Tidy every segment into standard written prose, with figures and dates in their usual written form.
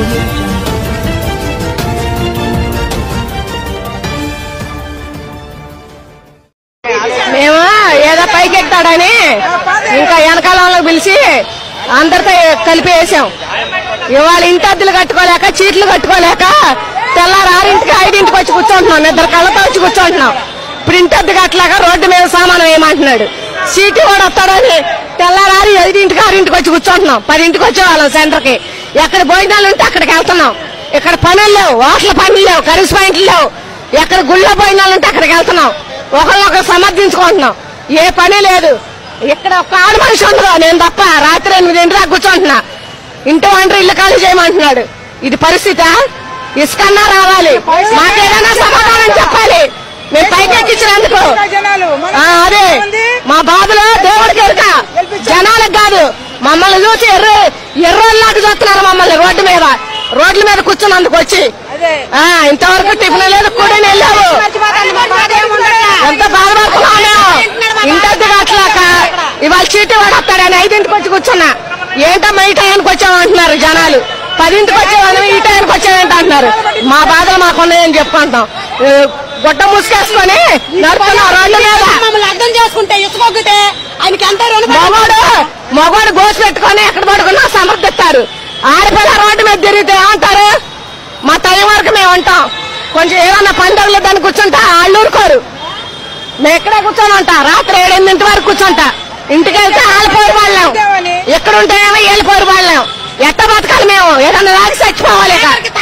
మేము ఏదో పైకెత్తాడని ఇంకా వెనకాలంలోకి పిలిచి అందరితో కలిపి వేసాం. ఇవాళ ఇంటి అద్దెలు కట్టుకోలేక చీట్లు కట్టుకోలేక తెల్లారు 6ంటికి 5ంటికి వచ్చి కూర్చుంటున్నాం. నిద్ర కళ్ళతో వచ్చి కూర్చుంటున్నాం. ఇప్పుడు ఇంటి అద్దె కట్టలేక రోడ్డు మీద సామానం వేయమంటున్నాడు. సీటు కూడా వస్తాడని తెల్లారు 5ంటికి 6ంటికి వచ్చి కూర్చుంటున్నాం. 10ంటికి వచ్చేవాళ్ళం సెంటర్కి. ఎక్కడ భోజనాలు ఉంటే అక్కడికి వెళ్తున్నాం. ఇక్కడ పనులు లేవు, హోటల్ పనులు లేవు, కర్రీస్ పాయింట్లు లేవు. ఎక్కడ గుళ్ళో భోజనాలు ఉంటే అక్కడికి వెళ్తున్నాం. ఒకళ్ళొకరు సమర్థించుకుంటున్నాం. ఏ పని లేదు. ఇక్కడ ఒక ఆడ మనిషి ఉండదు, నేను తప్ప. రాత్రి 8 దాకా కూర్చుంటున్నా. ఇంటి వంటరు ఇల్లు ఖాళీ చేయమంటున్నాడు. ఇది పరిస్థితి. ఇసుకన్నా రావాలి, మాకేదైనా సమాధానం చెప్పాలి. మేము పైకెక్కించినందుకు అదే మా బాధలో దేవుడికి ఎరుక, జనాలకు కాదు. మమ్మల్ని చూసి ఎర్రోళ్ళలాగా చూస్తున్నారు మమ్మల్ని రోడ్ల మీద కూర్చున్నందుకు వచ్చి. ఇంతవరకు టిఫిన్ లేదు, కూడా వెళ్ళాము. ఎంత బాధపడుతున్నాము. ఇంటి కట్టలేక ఇవాళ చీటీ వాడొస్తాడని 5ంటికి వచ్చి కూర్చున్నా. ఏంటమ్మా ఈ టైంకి వచ్చామంటున్నారు జనాలు. 10ంటికి వచ్చేవాళ్ళని ఈ టైంకి వచ్చామంట అంటున్నారు. మా బాధలు మాకున్నాయని చెప్పుకుంటాం. గుడ్డ ముసుకేసుకొని నడుపుతున్నాం రోడ్ల మీద. మమ్మల్ని అర్థం చేసుకుంటే ఇసుకోగితే ఆయనకి ఎంత మగవాడు గోసి పెట్టుకొని ఎక్కడ పడుకున్నా సమర్థిస్తారు. ఆడపిల్ల రోడ్డు మీద తిరిగితే ఏమంటారు? మా టైం వరకు మేము ఉంటాం. కొంచెం ఏమన్నా పండుగలు దాన్ని కూర్చుంటా వాళ్ళు ఊరుకోరు. మేము ఇక్కడే కూర్చొని ఉంటా. రాత్రి 7-8 వరకు కూర్చుంటా. ఇంటికి వెళ్తే ఆళ్ళపోరు వాళ్ళం, ఎక్కడుంటామో ఏళ్ళపోరు వాళ్ళం. ఎట్ట బతకాలి మేము? ఏదన్నా రాగి చచ్చిపోవాలి.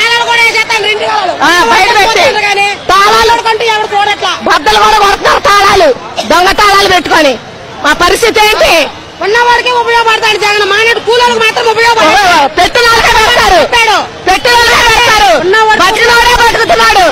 బయట పెట్టి తాళాలు బద్దలు కూడా కొడుతున్నారు. తాళాలు, దొంగ తాళాలు పెట్టుకొని. మా పరిస్థితి ఏంటి? ఉన్నవాడికి ఉపయోగపడతాడు జగన్. మానేడు కూలీలకు మాత్రం ఉపయోగపడతాడు. పెట్టినోళ్ళకే పెడతారు, బతికినోడే బతుకుతున్నాడు.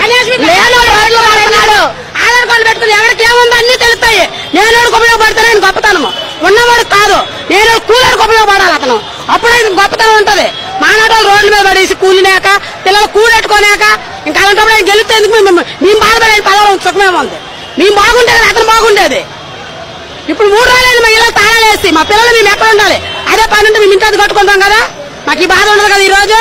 ఆధార్ కార్డు పెట్టుకుని ఎవరికి ఏముందో అన్ని తెలుస్తాయి. నేనోడికి ఉపయోగపడతానని గొప్పతనము. ఉన్నవాడు కాదు, నేను కూలీలకు ఉపయోగపడాలి అతను. అప్పుడే గొప్పతనం ఉంటది. మానాడు రోడ్ల మీద పడేసి కూలినాక పిల్లలు కూలెట్టుకోలేక ఇంకా అలాంటప్పుడు ఆయన గెలిస్తే ఎందుకు? మేము బాధపడేది పదవులు సుఖమేమో ఉంది. మేము బాగుండేది, అతను బాగుండేది. ఇప్పుడు 3 రోజులైంది మా ఇళ్ళకి తాళాలు వేసి. మా పిల్లలు మేము ఎక్కడ ఉండాలి? అదే పని ఉంటే మేము ఇంటి కట్టుకుంటాం కదా. మాకు ఈ బాధ ఉండదు కదా. ఈ రోజు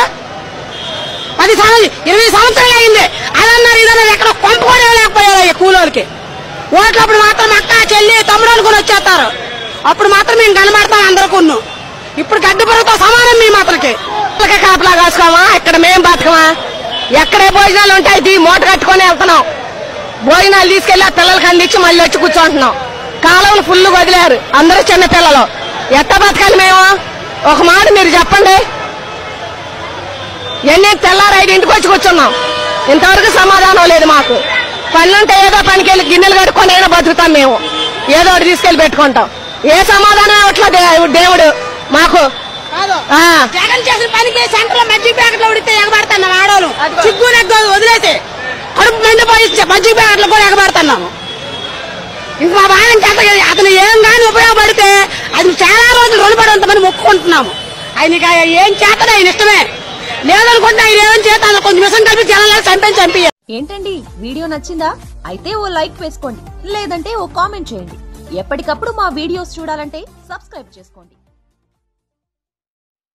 20 సంవత్సరాలు అయింది. అదన్నారు ఇదన్నారు ఎక్కడ కొంప కూడా లేకపోయారు కూలోళ్ళకి. ఓట్లప్పుడు మాత్రం అక్క చెల్లి తమ్ముడు అనుకుని వచ్చేస్తారు. అప్పుడు మాత్రం మేము కనబడతాం అందరికీ. ఇప్పుడు గడ్డి పొరతో సమానం మేము అతనికి. కాపలా కాసుకోమా? ఇక్కడ మేము బతకమా? ఎక్కడే భోజనాలు ఉంటాయి. మూట కట్టుకొని వెళ్తున్నాం. భోజనాలు తీసుకెళ్లి ఆ పిల్లలకి అందించి మళ్ళీ వచ్చి కూర్చుంటున్నాం. కాలువలు ఫుల్ వదిలేరు అందరూ చిన్న పిల్లలు. ఎట్ట బతకాలి మేము? ఒక మాట మీరు చెప్పండి. తెల్లారు 5ంటికి వచ్చి కూర్చున్నాం. ఇంతవరకు సమాధానం లేదు మాకు. పనులుంటే ఏదో పనికి వెళ్ళి గిన్నెలు కట్టుకొని అయినా బతుకుతాం మేము. ఏదో ఒకటి తీసుకెళ్లి పెట్టుకుంటాం. ఏ సమాధానం ఇవ్వట్లేదు దేవుడు మాకు. జగన్ చేసిన పనికి సెంటర్ లో మజ్జిగ ప్యాకెట్లు ఉడితే ఎగబడుతున్నాం. ఆడవాళ్ళు సిగ్గు నెగ్గ వదిలేసి కడుపు మండిపోయి మజ్జిగ ప్యాకెట్లు కూడా ఎగబడుతున్నాము. ఇంక మా బాధ అతను ఏం కానీ ఉపయోగపడితే అది చాలా రోజులు రుణపడంతమని మొక్కుకుంటున్నాము. ఆయనకి ఏం చేస్తాడు ఆయన ఇష్టమే. లేదనుకుంటే ఆయన ఏం చేస్తాను కొంచెం మిసం కలిపి జనాలు చంపి ఏంటండి వీడియో నచ్చిందా? అయితే ఓ లైక్ వేసుకోండి, లేదంటే ఓ కామెంట్ చేయండి. ఎప్పటికప్పుడు మా వీడియోస్ చూడాలంటే సబ్స్క్రైబ్ చేసుకోండి.